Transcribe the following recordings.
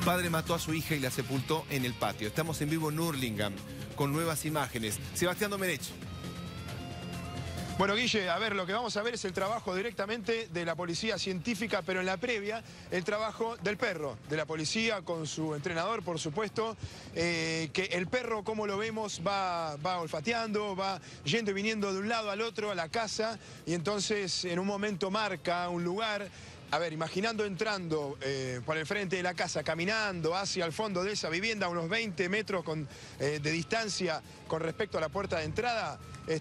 padre mató a su hija y la sepultó en el patio. Estamos en vivo en Hurlingham con nuevas imágenes. Sebastián Domenech. Bueno, Guille, a ver, lo que vamos a ver es el trabajo directamente de la policía científica, pero en la previa, el trabajo del perro, de la policía con su entrenador, por supuesto, que el perro, como lo vemos, va olfateando, va yendo y viniendo de un lado al otro, a la casa, y entonces en un momento marca un lugar. A ver, imaginando entrando por el frente de la casa, caminando hacia el fondo de esa vivienda, a unos 20 metros de distancia con respecto a la puerta de entrada,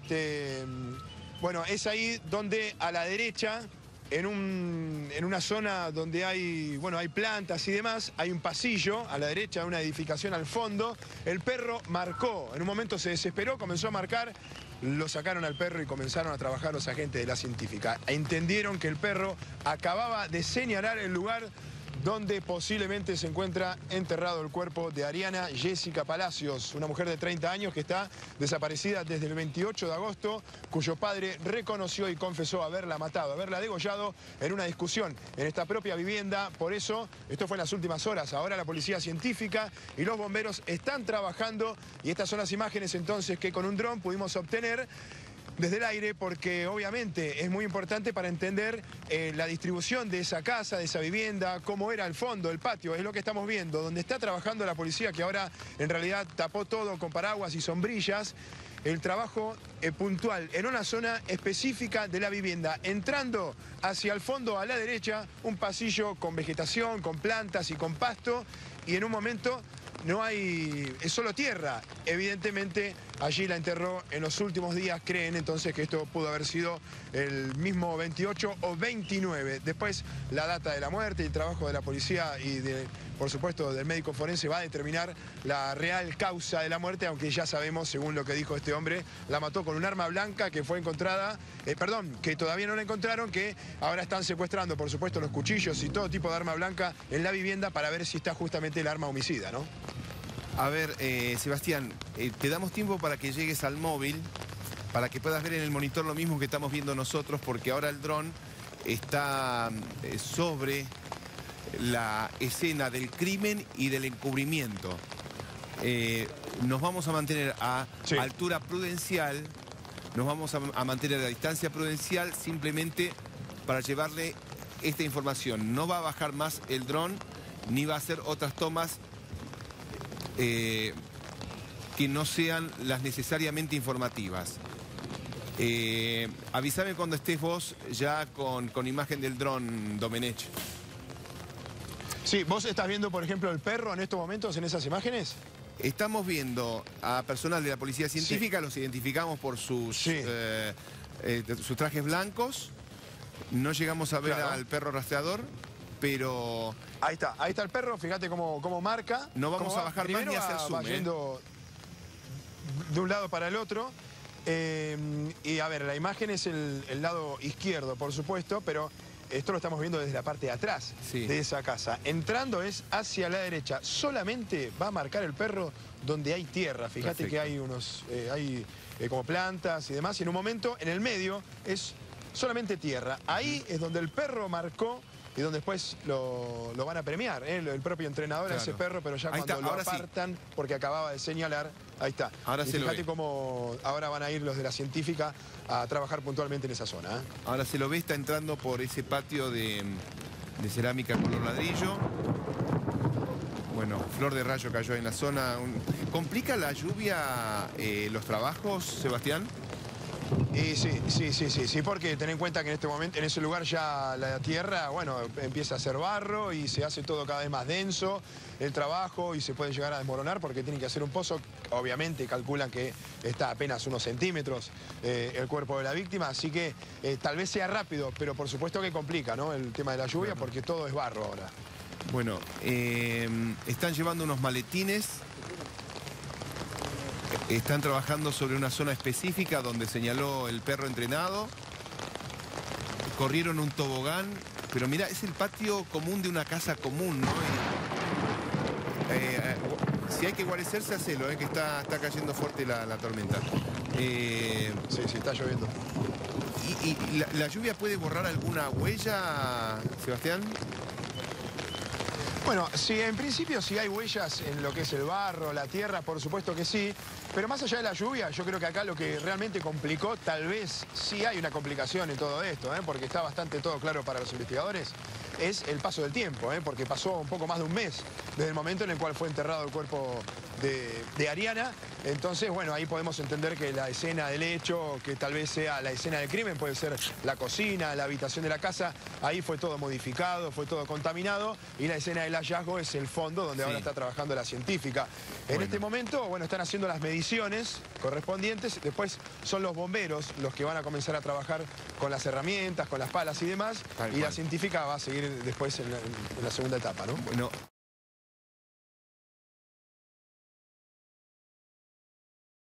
bueno, es ahí donde a la derecha, en una zona donde hay plantas y demás, hay un pasillo a la derecha de una edificación al fondo. El perro marcó, en un momento se desesperó, comenzó a marcar, lo sacaron al perro y comenzaron a trabajar los agentes de la científica. Entendieron que el perro acababa de señalar el lugar donde posiblemente se encuentra enterrado el cuerpo de Ariana Jessica Palacios, una mujer de 30 años que está desaparecida desde el 28 de agosto, cuyo padre reconoció y confesó haberla matado, haberla degollado en una discusión en esta propia vivienda. Por eso, esto fue en las últimas horas, ahora la policía científica y los bomberos están trabajando y estas son las imágenes entonces que con un dron pudimos obtener desde el aire, porque obviamente es muy importante para entender la distribución de esa casa, de esa vivienda, cómo era el fondo, el patio, es lo que estamos viendo, donde está trabajando la policía, que ahora en realidad tapó todo con paraguas y sombrillas. El trabajo puntual en una zona específica de la vivienda, entrando hacia el fondo a la derecha, un pasillo con vegetación, con plantas y con pasto, y en un momento no hay, es solo tierra. Evidentemente allí la enterró en los últimos días, creen entonces que esto pudo haber sido el mismo 28 o 29. Después la data de la muerte y el trabajo de la policía y por supuesto del médico forense va a determinar la real causa de la muerte, aunque ya sabemos, según lo que dijo este hombre, la mató con un arma blanca que fue encontrada, que todavía no la encontraron, que ahora están secuestrando por supuesto los cuchillos y todo tipo de arma blanca en la vivienda para ver si está justamente el arma homicida, ¿no? A ver, Sebastián, te damos tiempo para que llegues al móvil, para que puedas ver en el monitor lo mismo que estamos viendo nosotros, porque ahora el dron está sobre la escena del crimen y del encubrimiento. Nos vamos a mantener a altura prudencial, nos vamos a mantener a distancia prudencial simplemente para llevarle esta información. No va a bajar más el dron, ni va a hacer otras tomas que no sean las necesariamente informativas. Avísame cuando estés vos ya con imagen del dron, Domenech. Sí, ¿vos estás viendo, por ejemplo, el perro en estos momentos en esas imágenes? Estamos viendo a personal de la policía científica, sí. Los identificamos por sus trajes blancos. No llegamos a ver al perro rastreador, pero... Ahí está el perro, fíjate cómo marca. No vamos a bajar más ni a hacer zoom. Va yendo de un lado para el otro. Y a ver, la imagen es el lado izquierdo, por supuesto, pero esto lo estamos viendo desde la parte de atrás de esa casa. Entrando es hacia la derecha. Solamente va a marcar el perro donde hay tierra. Fíjate que hay como plantas y demás. Y en un momento, en el medio, es solamente tierra. Ahí es donde el perro marcó y donde después lo van a premiar, el propio entrenador a ese perro, pero ya cuando lo apartan, porque acababa de señalar, ahí está. Ahora y fíjate cómo ahora van a ir los de la científica a trabajar puntualmente en esa zona. Ahora se lo ve, está entrando por ese patio de cerámica color ladrillo. Bueno, flor de rayo cayó en la zona. ¿Complica la lluvia los trabajos, Sebastián? Sí, porque ten en cuenta que en este momento, en ese lugar ya la tierra, bueno, empieza a ser barro y se hace todo cada vez más denso el trabajo y se puede llegar a desmoronar porque tienen que hacer un pozo. Obviamente calculan que está apenas unos centímetros el cuerpo de la víctima, así que tal vez sea rápido, pero por supuesto que complica, ¿no?, el tema de la lluvia, porque todo es barro ahora. Bueno, están llevando unos maletines. Están trabajando sobre una zona específica donde señaló el perro entrenado. Corrieron un tobogán, pero mira, es el patio común de una casa común, ¿no? Si hay que guarecerse, hacelo, que está cayendo fuerte la tormenta. Sí, está lloviendo. ¿Y la lluvia puede borrar alguna huella, Sebastián? Bueno, en principio si hay huellas en lo que es el barro, la tierra, por supuesto que sí. Pero más allá de la lluvia, yo creo que acá lo que realmente complicó, tal vez sí hay una complicación en todo esto, porque está bastante todo claro para los investigadores, es el paso del tiempo, porque pasó un poco más de un mes desde el momento en el cual fue enterrado el cuerpo de Ariana. Entonces, bueno, ahí podemos entender que la escena del hecho, que tal vez sea la escena del crimen, puede ser la cocina, la habitación de la casa, ahí fue todo modificado, fue todo contaminado, y la escena del hallazgo es el fondo donde ahora está trabajando la científica. En este momento, bueno, están haciendo las mediciones correspondientes, después son los bomberos los que van a comenzar a trabajar con las herramientas, con las palas y demás, y la científica va a seguir después en la segunda etapa, ¿no? Bueno.